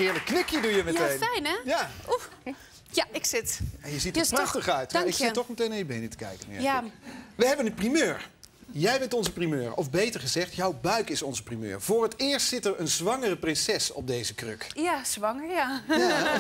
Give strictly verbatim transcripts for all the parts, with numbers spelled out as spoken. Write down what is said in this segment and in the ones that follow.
heerlijk knikje doe je meteen. Ja, fijn hè? Ja. Oeh. Ja, ik zit. En je ziet Je er is prachtig toch- uit. Dank Ik je. zit toch meteen naar je benen te kijken. nu, Ja. We hebben een primeur. Jij bent onze primeur. Of beter gezegd, jouw buik is onze primeur. Voor het eerst zit er een zwangere prinses op deze kruk. Ja, zwanger, ja. Ja.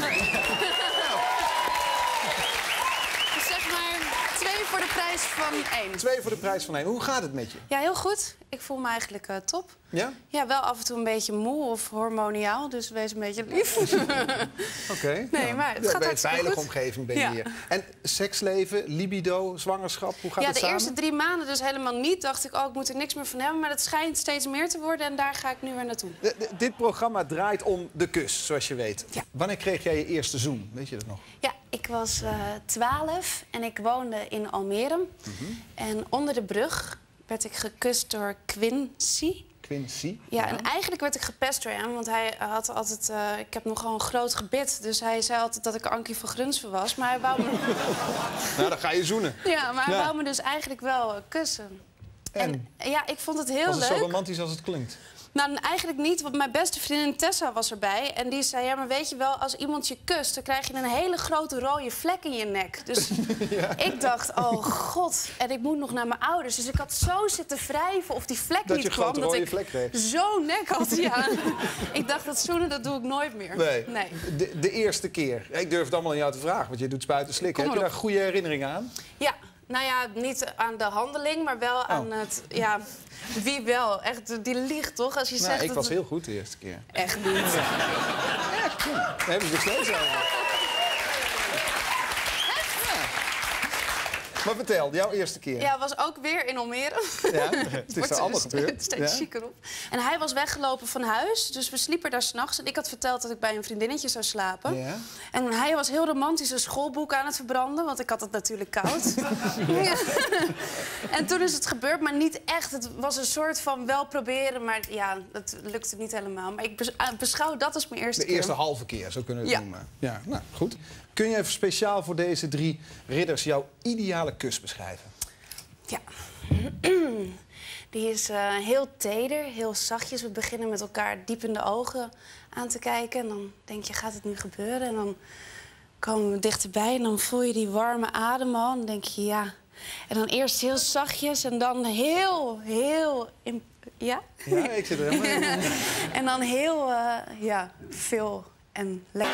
Dus zeg maar twee voor de prijs van één. Twee voor de prijs van één. Hoe gaat het met je? Ja, heel goed. Ik voel me eigenlijk uh, top. Ja? Ja, wel af en toe een beetje moe of hormoniaal, dus wees een beetje lief. Oké. Okay. Nee, maar het ja, gaat bij een hartstikke veilige goed. omgeving ben je Ja. hier. En seksleven, libido, zwangerschap, hoe gaat Ja, het de samen? eerste drie maanden dus helemaal niet. Dacht ik, oh, ik moet er niks meer van hebben. Maar dat schijnt steeds meer te worden en daar ga ik nu weer naartoe. De- de- dit programma draait om de kus, zoals je weet. Ja. Wanneer kreeg jij je eerste zoen? Weet je dat nog? Ja, ik was twaalf en ik woonde in Almere. Mhm. En onder de brug werd ik gekust door Quincy. Quincy? Ja, en eigenlijk werd ik gepest door hem, want hij had altijd... Uh, ik heb nogal een groot gebit, dus hij zei altijd dat ik Ankie van Grunsven was. Maar hij wou me... Nou, dan ga je zoenen. Ja, maar hij Ja. wou me dus eigenlijk wel uh, kussen. En? Ja, ik vond het heel Was het leuk. zo romantisch als het klinkt? Nou, eigenlijk niet, want mijn beste vriendin Tessa was erbij. En die zei, ja, maar weet je wel, als iemand je kust... dan krijg je een hele grote rode vlek in je nek. Dus ja. Ik dacht, oh god, en ik moet nog naar mijn ouders. Dus ik had zo zitten wrijven of die vlek Dat niet je kwam... grote dat rode ik vlek kreeg. zo'n nek had, ja. Ik dacht, dat zoenen, dat doe ik nooit meer. Nee. nee. De, de eerste keer. Ik durf het allemaal aan jou te vragen, want je doet spuiten slikken. Heb je daar goede herinneringen aan? Ja, nou ja, niet aan de handeling, maar wel aan Oh. het... Ja, wie wel? Echt, die liegt toch? Als je Nou, zegt ik dat was het- heel goed de eerste keer. Echt niet. Echt? Daar hebben ze nog steeds over. Maar vertel, jouw eerste keer. Ja, was ook weer in Almere. Ja, het is er allemaal gebeurd. Steeds Ja. chiquer op. En hij was weggelopen van huis, dus we sliepen daar s'nachts. En ik had verteld dat ik bij een vriendinnetje zou slapen. Ja. En hij was heel romantisch een schoolboek aan het verbranden, want ik had het natuurlijk koud. Ja. En toen is het gebeurd, maar niet echt. Het was een soort van wel proberen, maar ja, dat lukte niet helemaal. Maar ik bes- uh, beschouw dat als mijn eerste De keer. eerste halve keer, zo kunnen we het Ja. noemen. Ja, nou, goed. Kun je even speciaal voor deze drie ridders jouw ideale kus beschrijven? Ja. Die is uh, heel teder, heel zachtjes. We beginnen met elkaar diep in de ogen aan te kijken. En dan denk je, gaat het nu gebeuren? En dan komen we dichterbij en dan voel je die warme adem al. En dan denk je, ja. En dan eerst heel zachtjes en dan heel, heel... In... Ja? Ja, ik zit er helemaal in. En dan heel, uh, ja, veel en lekker.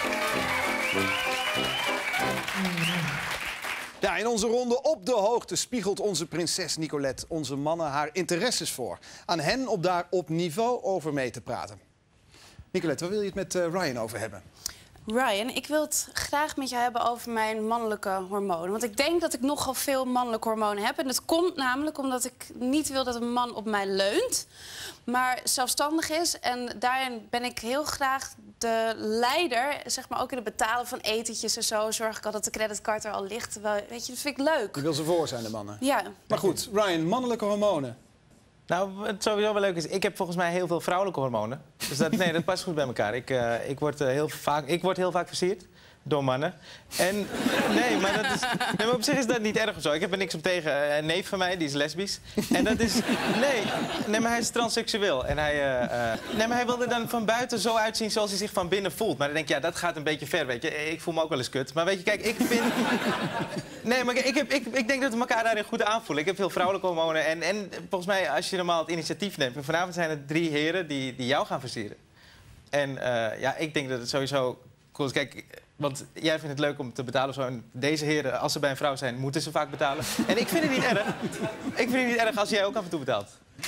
Ja, in onze ronde op de hoogte spiegelt onze prinses Nicolette onze mannen haar interesses voor. Aan hen op daar op niveau over mee te praten. Nicolette, waar wil je het met uh, Ryan over hebben? Ryan, ik wil het graag met jou hebben over mijn mannelijke hormonen. Want ik denk dat ik nogal veel mannelijke hormonen heb. En dat komt namelijk omdat ik niet wil dat een man op mij leunt, maar zelfstandig is. En daarin ben ik heel graag de leider, zeg maar ook in het betalen van etentjes en zo. Zorg ik al dat de creditcard er al ligt. Terwijl, weet je, dat vind ik leuk. Je wil ze voor zijn, de mannen. Ja. Maar goed, Ryan, mannelijke hormonen. Nou, wat sowieso wel leuk is, ik heb volgens mij heel veel vrouwelijke hormonen. Dus dat, nee, dat past goed bij elkaar. Ik, uh, ik, word, uh, heel vaak, ik word heel vaak versierd door mannen. En nee, maar, dat is, nee, maar op zich is dat niet erg of zo. Ik heb er niks op tegen. Een neef van mij, die is lesbisch. En dat is... Nee, nee maar hij is transseksueel. En hij, uh, uh, nee, maar hij wil er dan van buiten zo uitzien zoals hij zich van binnen voelt. Maar dan denk ik, ja, dat gaat een beetje ver, weet je. Ik voel me ook wel eens kut. Maar weet je, kijk, ik vind... Nee, maar ik, heb, ik, ik denk dat we elkaar daarin goed aanvoelen. Ik heb veel vrouwelijke hormonen. En, en volgens mij, als je normaal het initiatief neemt... En vanavond zijn er drie heren die, die jou gaan versieren. En uh, ja, ik denk dat het sowieso cool is. Kijk, want jij vindt het leuk om te betalen of zo. En deze heren, als ze bij een vrouw zijn, moeten ze vaak betalen. En ik vind het niet erg. Ik vind het niet erg als jij ook af en toe betaalt.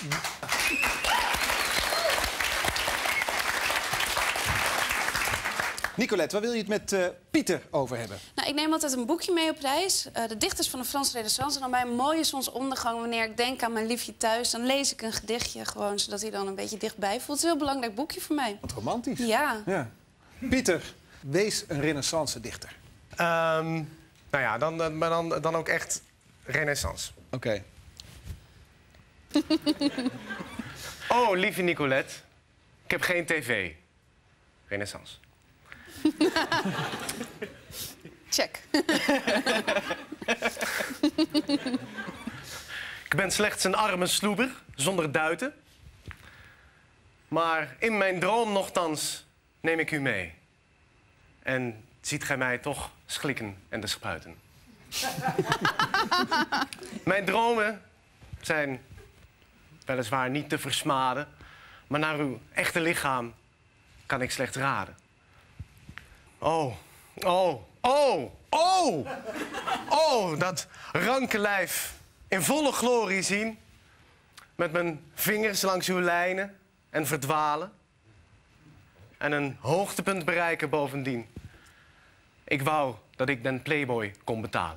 Nicolette, waar wil je het met uh, Pieter over hebben? Nou, ik neem altijd een boekje mee op reis. Uh, de dichters van de Franse Renaissance. En dan bij een mooie zonsondergang, wanneer ik denk aan mijn liefje thuis... dan lees ik een gedichtje gewoon, zodat hij dan een beetje dichtbij voelt. Het is een heel belangrijk boekje voor mij. Wat romantisch. Ja. Ja. Pieter, wees een renaissance-dichter. Um, nou ja, dan, dan, dan, dan ook echt renaissance. Oké. Okay. Oh, lieve Nicolette. Ik heb geen tv. Renaissance. Check. Ik ben slechts een arme sloeber, zonder duiten. Maar in mijn droom nochtans neem ik u mee. En ziet gij mij toch schlikken en de spuiten. Mijn dromen zijn weliswaar niet te versmaden, maar naar uw echte lichaam kan ik slechts raden. Oh, oh, oh, oh, oh, dat ranke lijf in volle glorie zien. Met mijn vingers langs uw lijnen en verdwalen. En een hoogtepunt bereiken bovendien. Ik wou dat ik den Playboy kon betalen.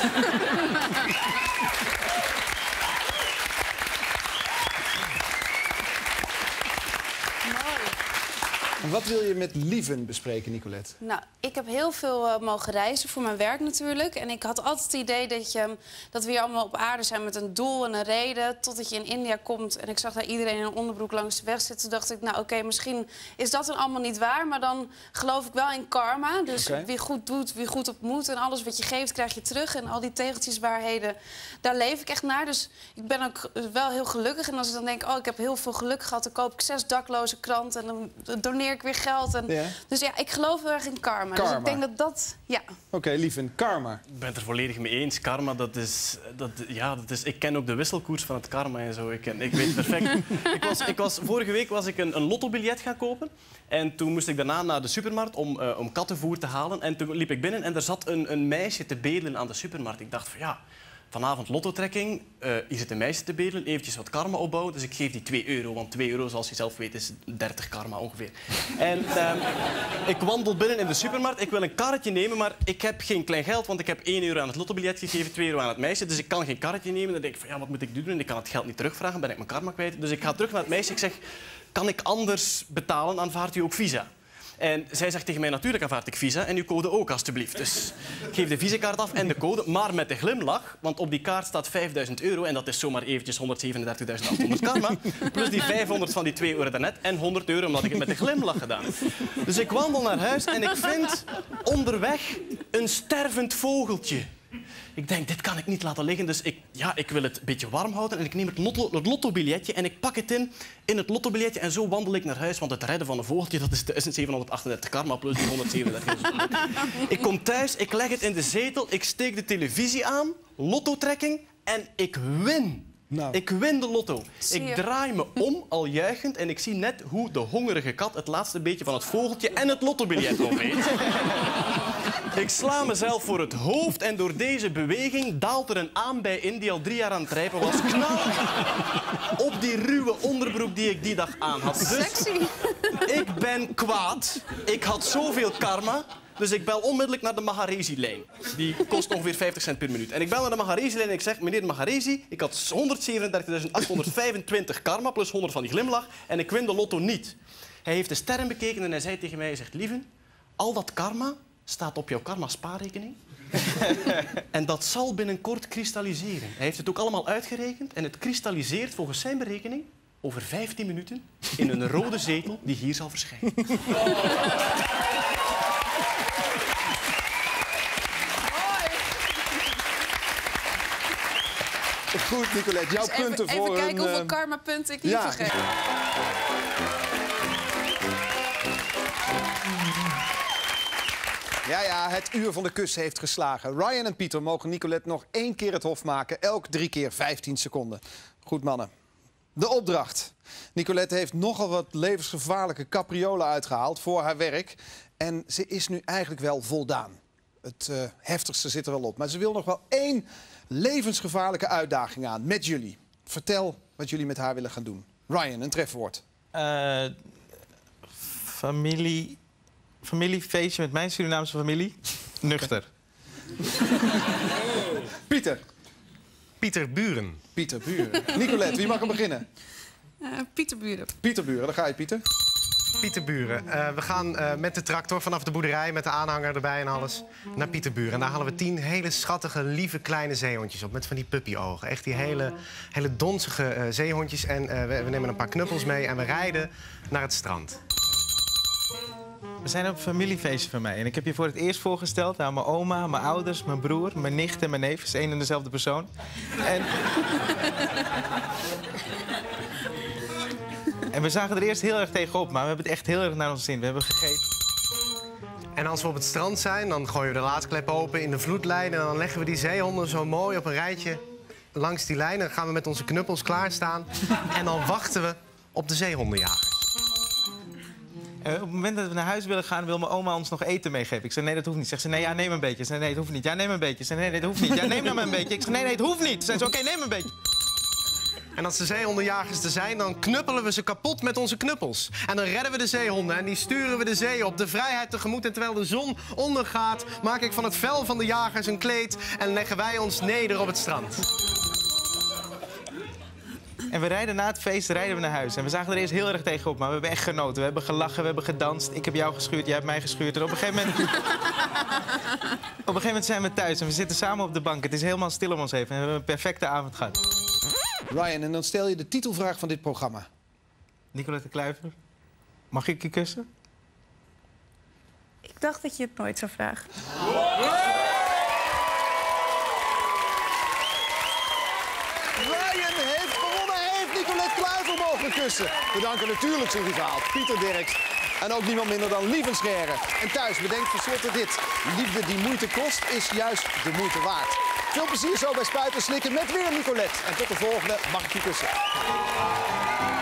En wat wil je met Lieven bespreken, Nicolette? Nou, ik heb heel veel uh, mogen reizen voor mijn werk natuurlijk. En ik had altijd het idee dat, je, dat we hier allemaal op aarde zijn met een doel en een reden. Totdat je in India komt en ik zag daar iedereen in een onderbroek langs de weg zitten. Dacht ik, nou oké, okay, misschien is dat dan allemaal niet waar. Maar dan geloof ik wel in karma. Dus okay. Wie goed doet, wie goed op moet. En alles wat je geeft, krijg je terug. En al die tegeltjeswaarheden, daar leef ik echt naar. Dus ik ben ook wel heel gelukkig. En als ik dan denk, oh, ik heb heel veel geluk gehad. Dan koop ik zes dakloze kranten en dan doneer ik weer geld. En... Ja. Dus ja, ik geloof heel erg in karma. karma. Dus ik denk dat dat, ja. Oké, okay, Lieven, karma. Ik ben het er volledig mee eens. Karma, dat is, dat, ja, dat is... Ik ken ook de wisselkoers van het karma en zo. Ik, ken, ik weet het perfect. ik was, ik was, vorige week was ik een, een lottobiljet gaan kopen. En toen moest ik daarna naar de supermarkt om, uh, om kattenvoer te halen. En toen liep ik binnen en er zat een, een meisje te bedelen aan de supermarkt. Ik dacht van ja... Vanavond lottotrekking, uh, hier zit een meisje te bedelen, eventjes wat karma opbouwen. Dus ik geef die twee euro, want twee euro, zoals je zelf weet, is dertig karma ongeveer. En uh, ik wandel binnen in de supermarkt, ik wil een karretje nemen, maar ik heb geen klein geld, want ik heb één euro aan het lottobiljet gegeven, twee euro aan het meisje. Dus ik kan geen karretje nemen. Dan denk ik van, ja, wat moet ik nu doen? Ik kan het geld niet terugvragen, ben ik mijn karma kwijt. Dus ik ga terug naar het meisje, ik zeg, kan ik anders betalen, aanvaardt u ook Visa? En zij zegt tegen mij, natuurlijk aanvaard ik Visa en uw code ook, alstublieft. Dus ik geef de visakaart af en de code, maar met de glimlach. Want op die kaart staat vijfduizend euro en dat is zomaar eventjes honderdzevenendertigduizend achthonderd karma. Plus die vijfhonderd van die twee euro daarnet en honderd euro omdat ik het met de glimlach gedaan heb. Dus ik wandel naar huis en ik vind onderweg een stervend vogeltje. Ik denk, dit kan ik niet laten liggen, dus ik, ja, ik wil het een beetje warm houden. En ik neem het, lotto, het lottobiljetje en ik pak het in, in het lottobiljetje. En zo wandel ik naar huis, want het redden van een vogeltje, dat is duizend zevenhonderdachtendertig karma plus die honderdzevenendertig. Ik kom thuis, ik leg het in de zetel, ik steek de televisie aan, lottotrekking en ik win. Nou. Ik win de lotto. Ik draai me om, al juichend, en ik zie net hoe de hongerige kat het laatste beetje van het vogeltje en het lottobiljet opeet. Ik sla mezelf voor het hoofd en door deze beweging daalt er een aanbij in die al drie jaar aan het rijpen was. Knal op die ruwe onderbroek die ik die dag aan had. Dus sexy. Ik ben kwaad. Ik had zoveel karma. Dus ik bel onmiddellijk naar de Maharezi-lijn. Die kost ongeveer vijftig cent per minuut. En ik bel naar de Maharezi-lijn en ik zeg, meneer de Maharezi, ik had honderdzevenendertigduizend achthonderdvijfentwintig karma plus honderd van die glimlach en ik win de lotto niet. Hij heeft de sterren bekeken en hij zei tegen mij, hij zegt, Lieven, al dat karma staat op jouw karma-spaarrekening. En dat zal binnenkort kristalliseren. Hij heeft het ook allemaal uitgerekend en het kristalliseert volgens zijn berekening over vijftien minuten in een rode zetel die hier zal verschijnen. Goed, Nicolette, jouw dus punten even, voor even kijken een... hoeveel karma-punten ik hier ja. vergeet. Ja, ja, het uur van de kus heeft geslagen. Ryan en Pieter mogen Nicolette nog één keer het hof maken. Elk drie keer vijftien seconden. Goed, mannen. De opdracht. Nicolette heeft nogal wat levensgevaarlijke capriolen uitgehaald voor haar werk. En ze is nu eigenlijk wel voldaan. Het uh, heftigste zit er wel op. Maar ze wil nog wel één levensgevaarlijke uitdaging aan met jullie. Vertel wat jullie met haar willen gaan doen. Ryan, een trefwoord. Uh, familie... Familiefeestje met mijn Surinaamse familie. Nuchter. Pieter. Pieter Buren. Pieter Buren. Nicolette, wie mag er beginnen? Uh, Pieter Buren. Pieter Buren, daar ga je, Pieter. Pieter Buren. Uh, we gaan uh, met de tractor vanaf de boerderij, met de aanhanger erbij en alles, naar Pieter Buren. En daar halen we tien hele schattige, lieve kleine zeehondjes op. Met van die puppyogen. Echt die hele, hele donzige uh, zeehondjes. En uh, we, we nemen een paar knuppels mee en we rijden naar het strand. We zijn op een familiefeestje van mij. En ik heb je voor het eerst voorgesteld aan mijn oma, mijn ouders, mijn broer, mijn nicht en mijn neef. Het is één en dezelfde persoon. En... En we zagen er eerst heel erg tegenop, maar we hebben het echt heel erg naar ons zin. We hebben gegeten. En als we op het strand zijn, dan gooien we de laadklep open in de vloedlijn... en dan leggen we die zeehonden zo mooi op een rijtje langs die lijn. En dan gaan we met onze knuppels klaarstaan. En dan wachten we op de zeehondenjagers. En op het moment dat we naar huis willen gaan, wil mijn oma ons nog eten meegeven. Ik zei, nee, dat hoeft niet. Zegt ze, nee, ja, neem een beetje. Ik zei, nee, dat hoeft niet. Ja, neem een beetje. Ik zei, nee, nee, dat hoeft niet. Ja, neem nou maar een beetje. Ik zei, nee, nee, het hoeft niet. Zei ze, oké, neem een beetje. En als de zeehondenjagers er zijn, dan knuppelen we ze kapot met onze knuppels. En dan redden we de zeehonden en die sturen we de zee op, de vrijheid tegemoet. En terwijl de zon ondergaat, maak ik van het vel van de jagers een kleed... en leggen wij ons neder op het strand. En we rijden na het feest rijden we naar huis. En we zagen er eerst heel erg tegenop, maar we hebben echt genoten. We hebben gelachen, we hebben gedanst. Ik heb jou geschuurd, jij hebt mij geschuurd. En op een gegeven moment... op een gegeven moment zijn we thuis en we zitten samen op de bank. Het is helemaal stil om ons heen en we hebben een perfecte avond gehad. Ryan, en dan stel je de titelvraag van dit programma. Nicolette Kluiver, mag ik je kussen? Ik dacht dat je het nooit zou vragen. Ryan heeft gewonnen, hij heeft Nicolette Kluiver mogen kussen. We danken natuurlijk zijn rivaal, Pieter Derks. En ook niemand minder dan Lieven Scherre. En thuis, bedenk tenslotte dit. Liefde die moeite kost, is juist de moeite waard. Veel plezier zo bij Spuiten Slikken met weer Nicolette. En tot de volgende Mag ik je kussen?